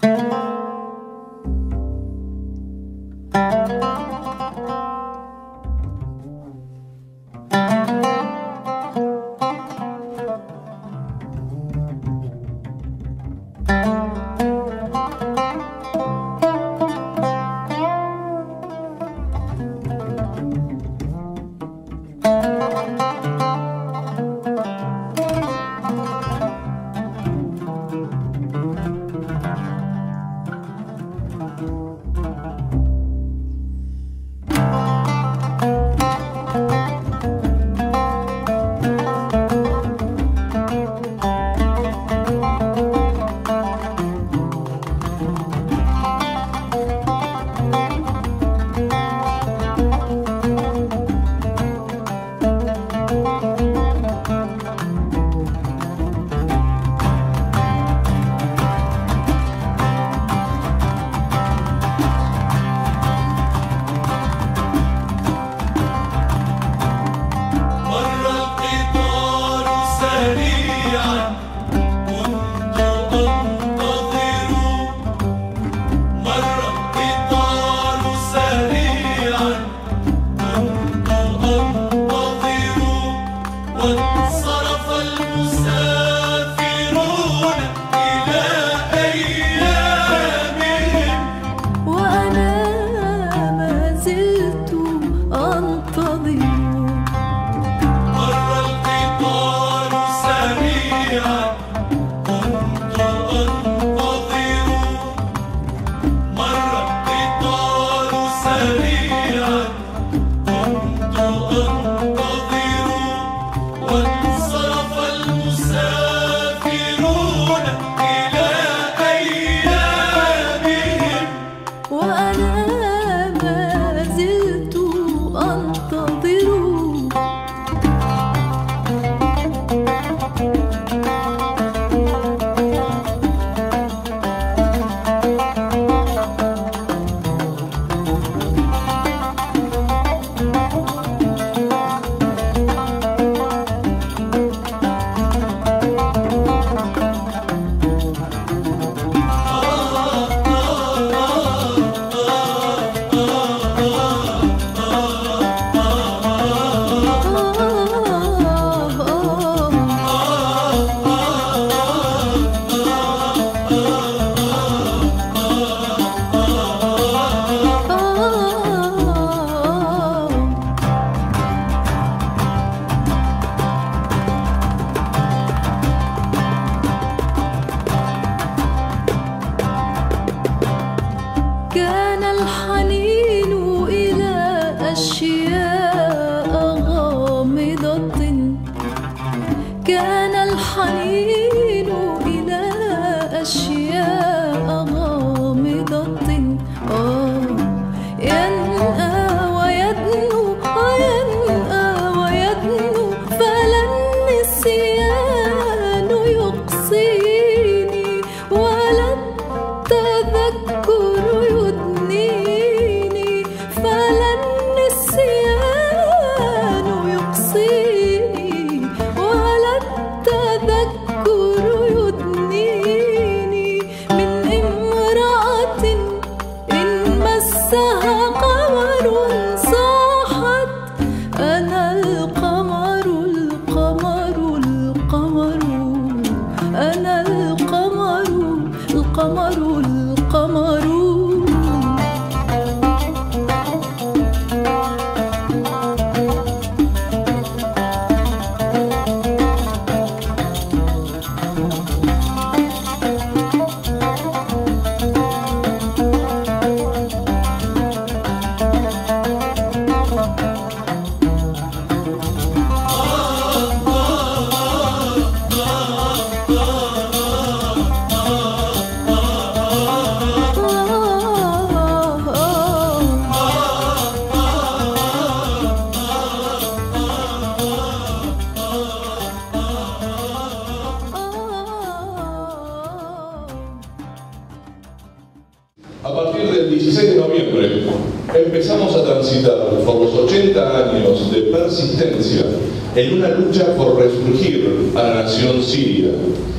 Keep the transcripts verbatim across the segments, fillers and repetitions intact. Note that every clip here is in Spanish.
A partir del dieciséis de noviembre empezamos a transitar por los ochenta años de persistencia en una lucha por resurgir a la nación siria.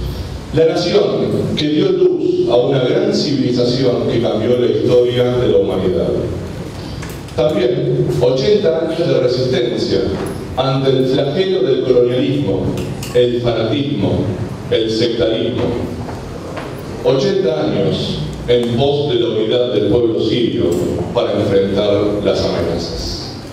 La nación que dio luz a una gran civilización que cambió la historia de la humanidad. También ochenta años de resistencia ante el flagelo del colonialismo, el fanatismo, el sectarismo. ochenta años en pos de la unidad del pueblo sirio para enfrentar las amenazas.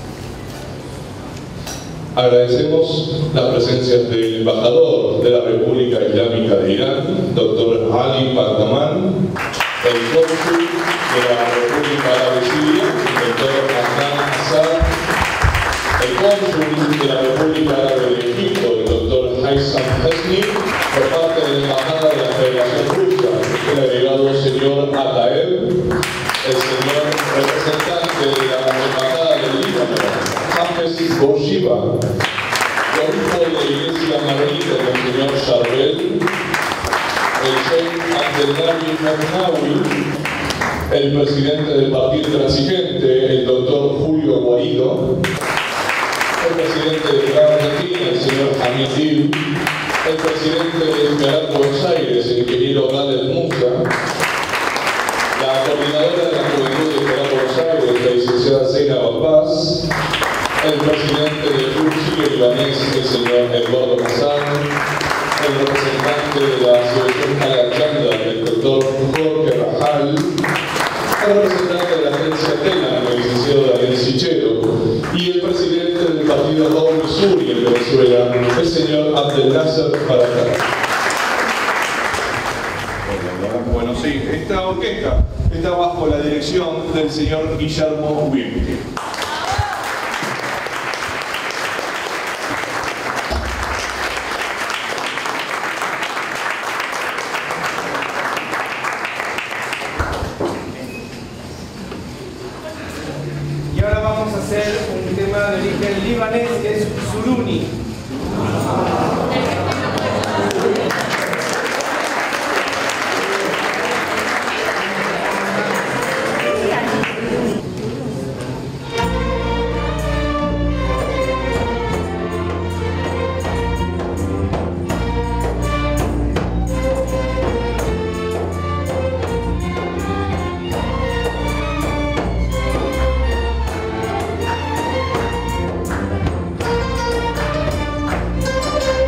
Agradecemos las presencias del embajador de la República Islámica de Irán, doctor Ali Pantaman, el cónsul de la República Árabe Siria, doctor Hassan Assad, el cónsul de la República Árabe de Egipto, el doctor Haitham Hesni, por parte de la Embajada de la Federación Rusa, el agregado señor Ataev, el señor representante de la Embajada del Líbano, Hafiz Bourguiba, el obispo de la Iglesia Maronita, el señor Charbel, el sheikh Abdelnabi Magnawi, el presidente del Partido Intransigente, el doctor Julio Guaido, el presidente de la Argentina, el señor Hamid Dib, el presidente de Ciudad de Buenos Aires, el ingeniero Gladys Musa, la coordinadora de la Juventud de Ciudad de Buenos Aires, la licenciada Zeynab Abbas, el presidente del Club Sirio Libanés, el señor Eduardo Hassan, el representante de la Asociación Al-Aqanda, el doctor Jorge Rajal, el representante de la agencia TENA, el licenciado Daniel Sichero, y el presidente del partido Raúl Suri en Venezuela, el señor Abdel Nasser Barakat. Bueno, sí, esta orquesta está bajo la dirección del señor Guillermo Wimke. Y ahora vamos a hacer un tema de origen libanés que es Suruni. Thank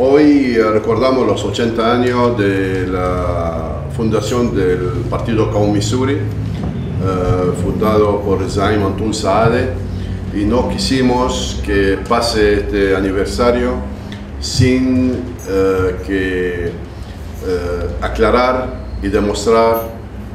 Hoy recordamos los ochenta años de la fundación del partido Qawm Suri, eh, fundado por Zaim Antoun Saadeh, y no quisimos que pase este aniversario sin eh, que eh, aclarar y demostrar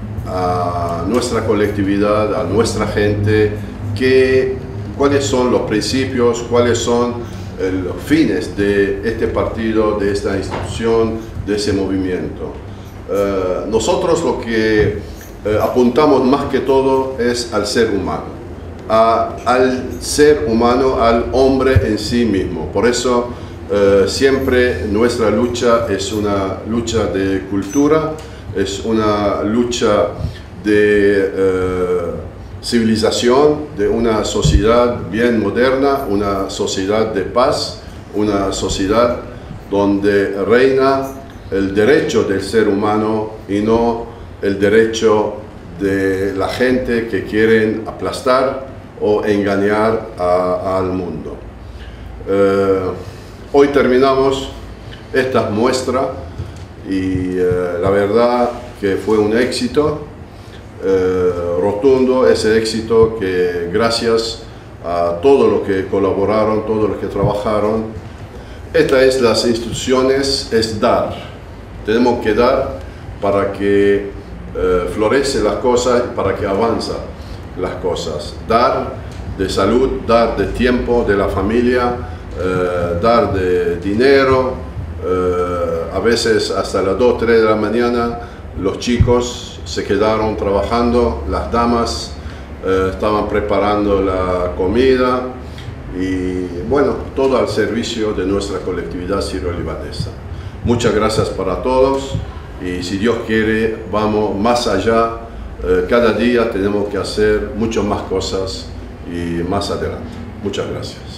a nuestra colectividad, a nuestra gente, que, cuáles son los principios, cuáles son eh, los fines de este partido, de esta institución, de ese movimiento. Eh, nosotros lo que eh, apuntamos más que todo es al ser humano. A, al ser humano, al hombre en sí mismo. Por eso eh, siempre nuestra lucha es una lucha de cultura, es una lucha de eh, civilización, de una sociedad bien moderna, una sociedad de paz, una sociedad donde reina el derecho del ser humano y no el derecho de la gente que quieren aplastar o engañar a, al mundo. Eh, hoy terminamos esta muestra y eh, la verdad que fue un éxito eh, rotundo, ese éxito que gracias a todos los que colaboraron, todos los que trabajaron. Estas es las instituciones, es dar. Tenemos que dar para que eh, florecen las cosas y para que avanzan las cosas. Dar de salud, dar de tiempo de la familia, eh, dar de dinero, eh, a veces hasta las dos, tres de la mañana los chicos se quedaron trabajando, las damas eh, estaban preparando la comida y bueno, todo al servicio de nuestra colectividad sirio-libanesa. Muchas gracias para todos y si Dios quiere vamos más allá. Eh, cada día tenemos que hacer muchas más cosas y más adelante. Muchas gracias.